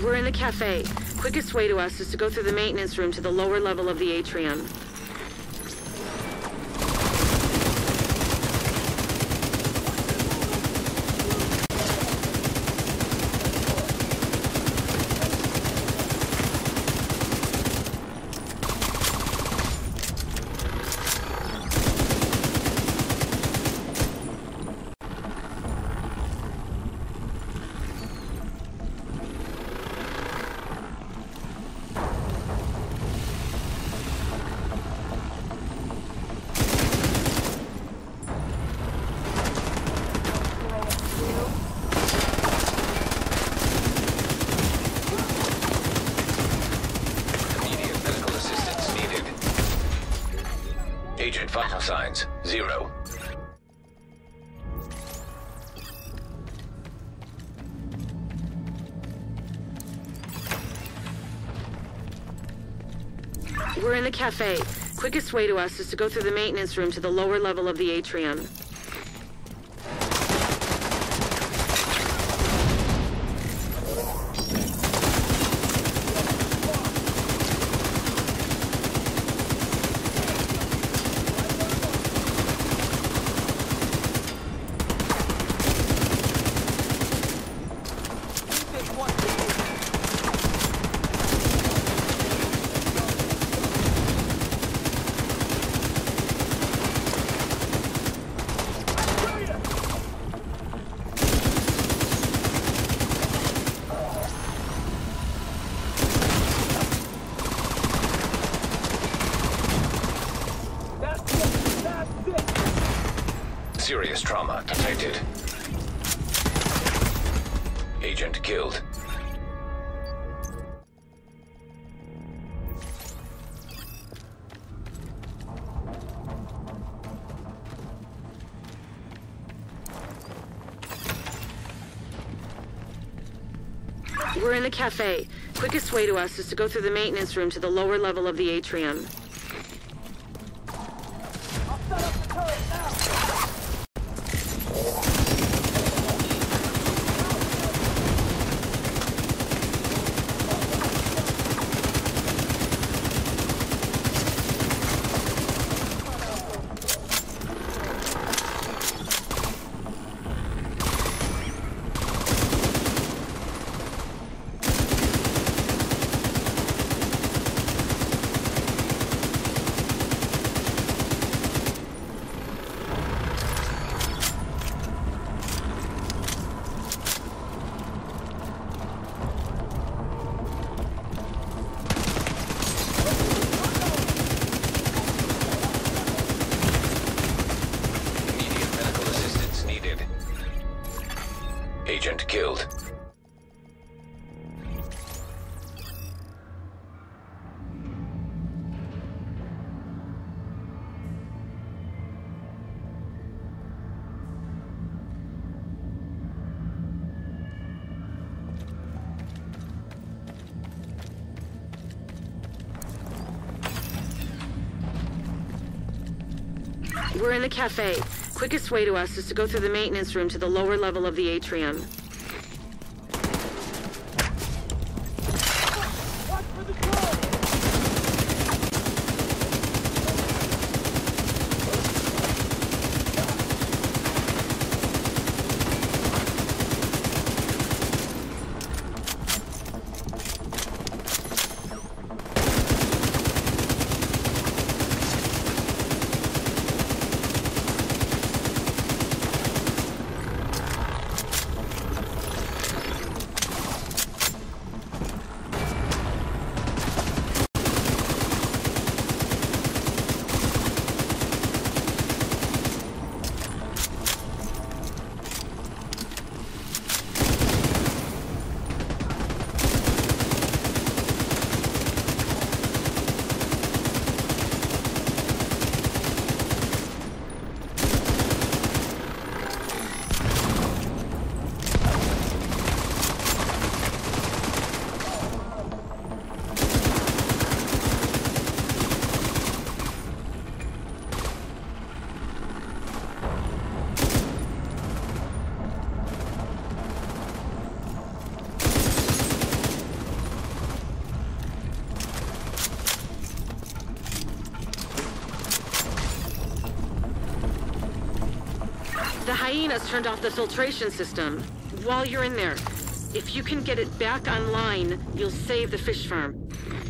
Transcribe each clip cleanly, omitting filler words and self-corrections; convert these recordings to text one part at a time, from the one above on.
We're in the cafe. Quickest way to us is to go through the maintenance room to the lower level of the atrium. Agent vital signs, 0. We're in the cafe. Quickest way to us is to go through the maintenance room to the lower level of the atrium. Serious trauma detected. Agent killed. We're in the cafe. Quickest way to us is to go through the maintenance room to the lower level of the atrium. Agent killed. We're in the cafe. Quickest way to us is to go through the maintenance room to the lower level of the atrium. The hyenas turned off the filtration system. While you're in there, if you can get it back online, you'll save the fish farm.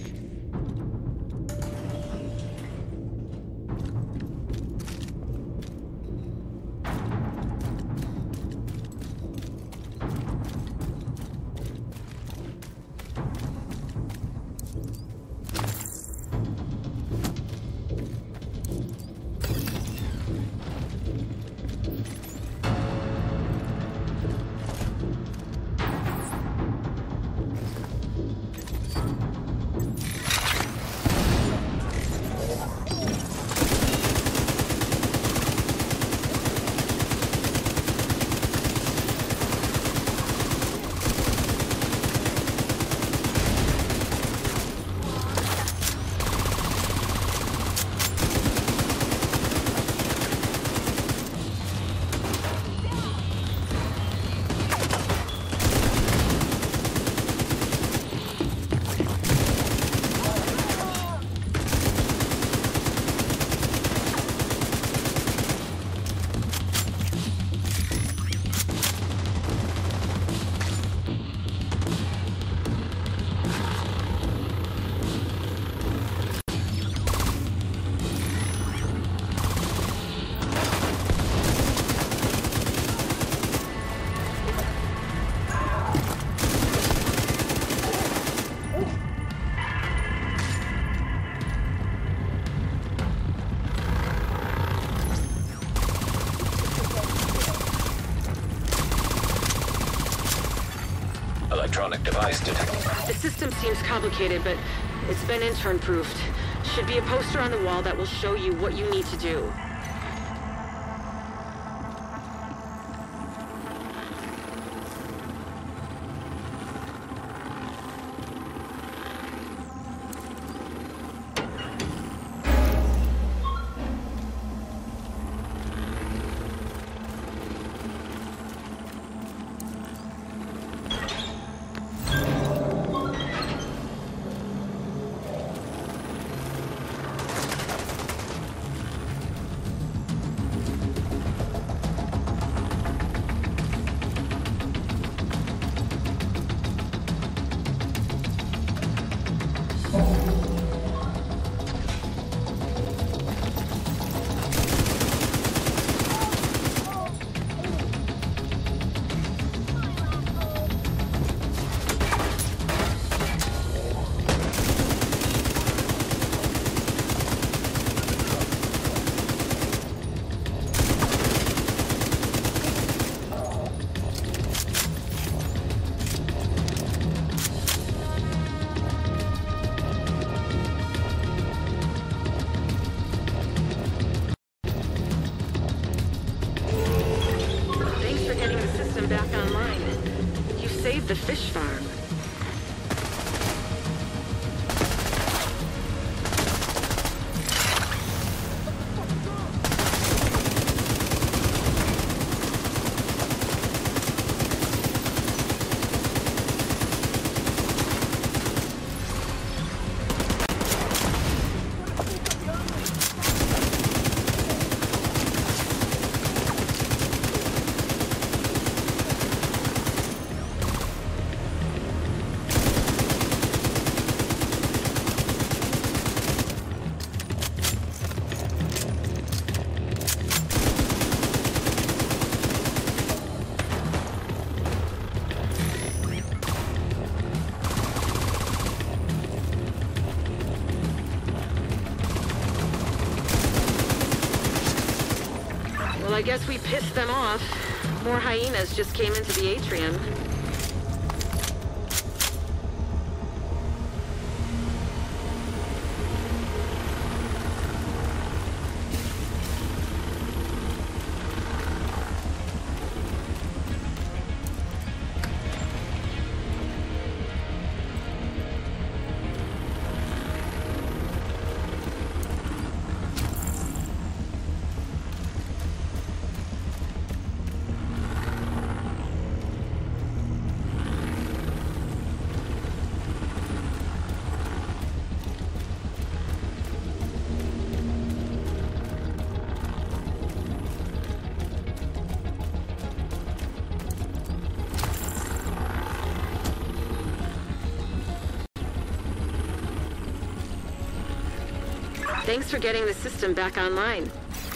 Electronic device detected. The system seems complicated, but it's been intern-proofed. Should be a poster on the wall that will show you what you need to do. Back online. You saved the fish farm. Well, I guess we pissed them off. More hyenas just came into the atrium. Thanks for getting the system back online.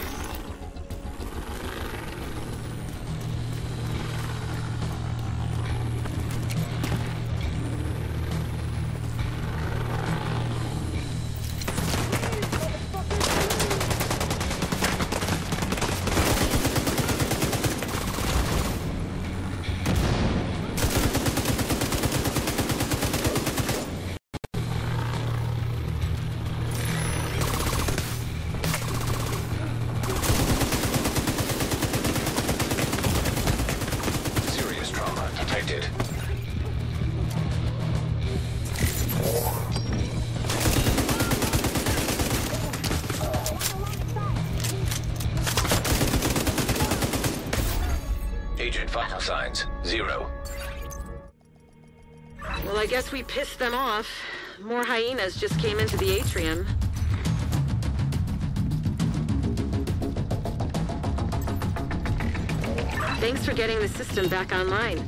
Detected. Agent vital signs 0. Well, I guess we pissed them off. More hyenas just came into the atrium. Thanks for getting the system back online.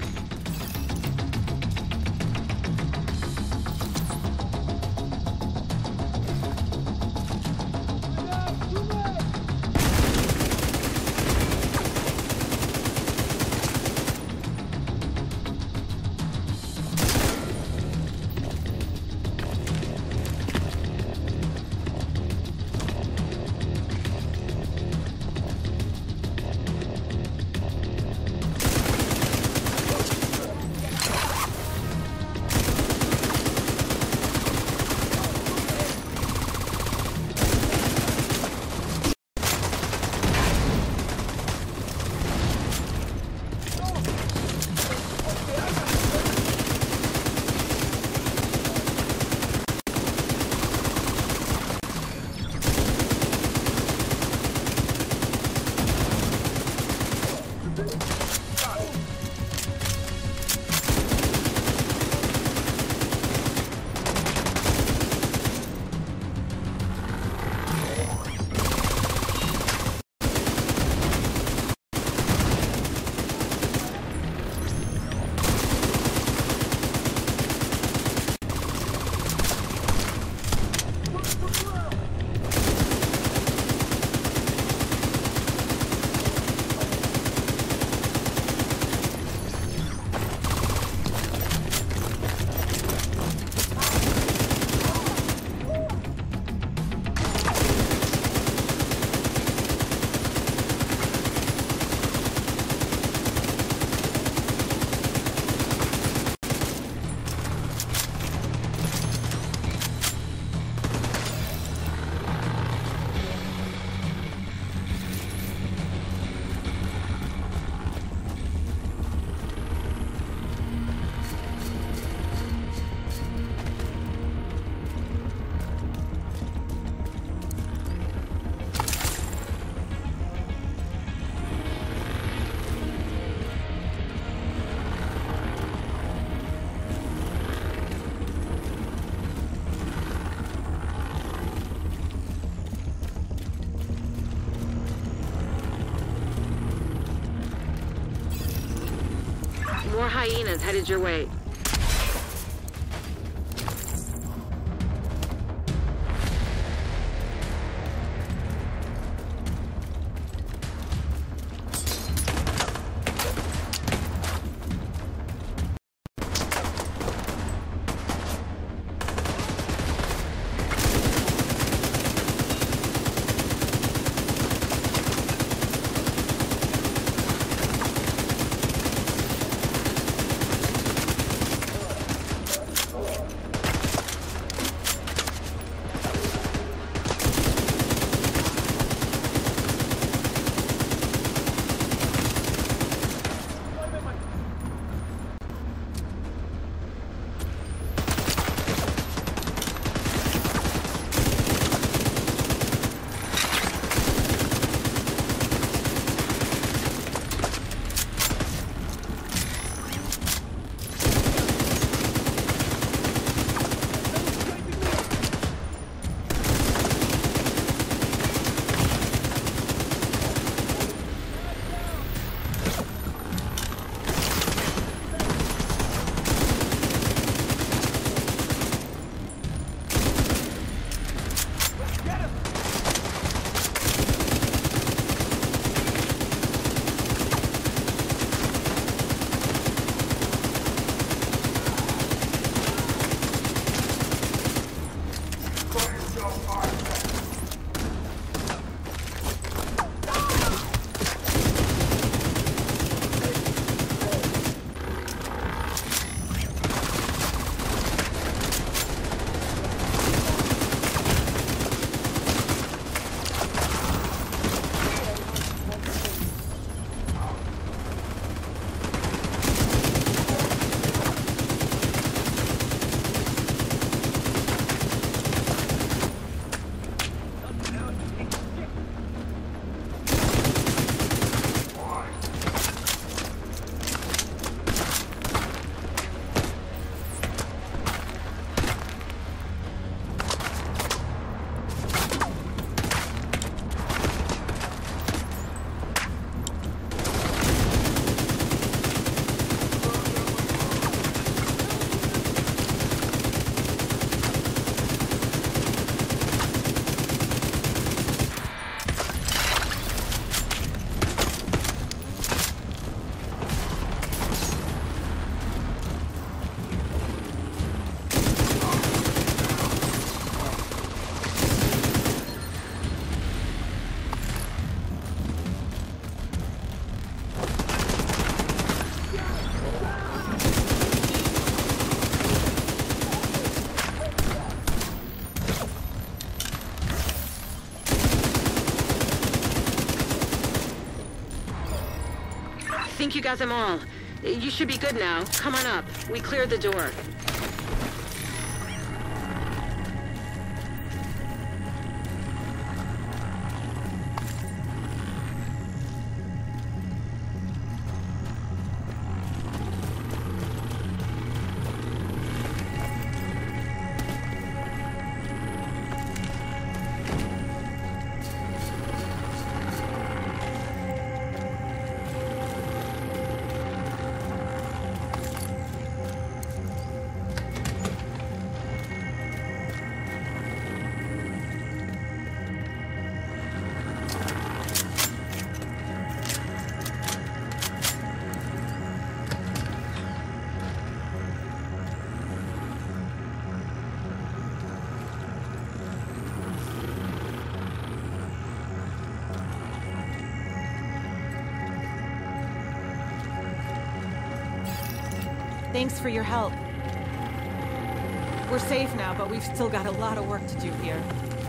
More hyenas headed your way. think you got them all. You should be good now. Come on up. We cleared the door. Thanks for your help. We're safe now, but we've still got a lot of work to do here.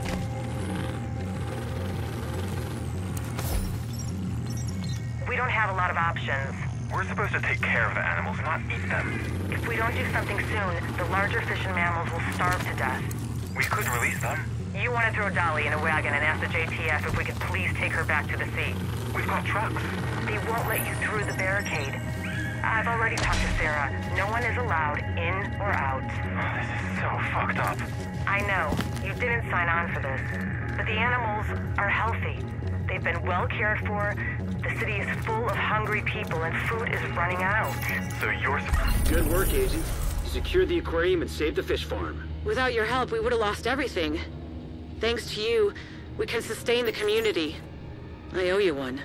We don't have a lot of options. We're supposed to take care of the animals, not eat them. If we don't do something soon, the larger fish and mammals will starve to death. We could release them. You want to throw Dolly in a wagon and ask the JTF if we could please take her back to the sea. We've got trucks. They won't let you through the barricade. I've already talked to Sarah. No one is allowed in or out. Oh, this is so fucked up. I know. You didn't sign on for this. But the animals are healthy. They've been well cared for. The city is full of hungry people and food is running out. So you're... Good work, Agent. You secured the aquarium and saved the fish farm. Without your help, we would have lost everything. Thanks to you, we can sustain the community. I owe you one.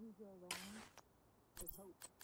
long as you're around, there's hope.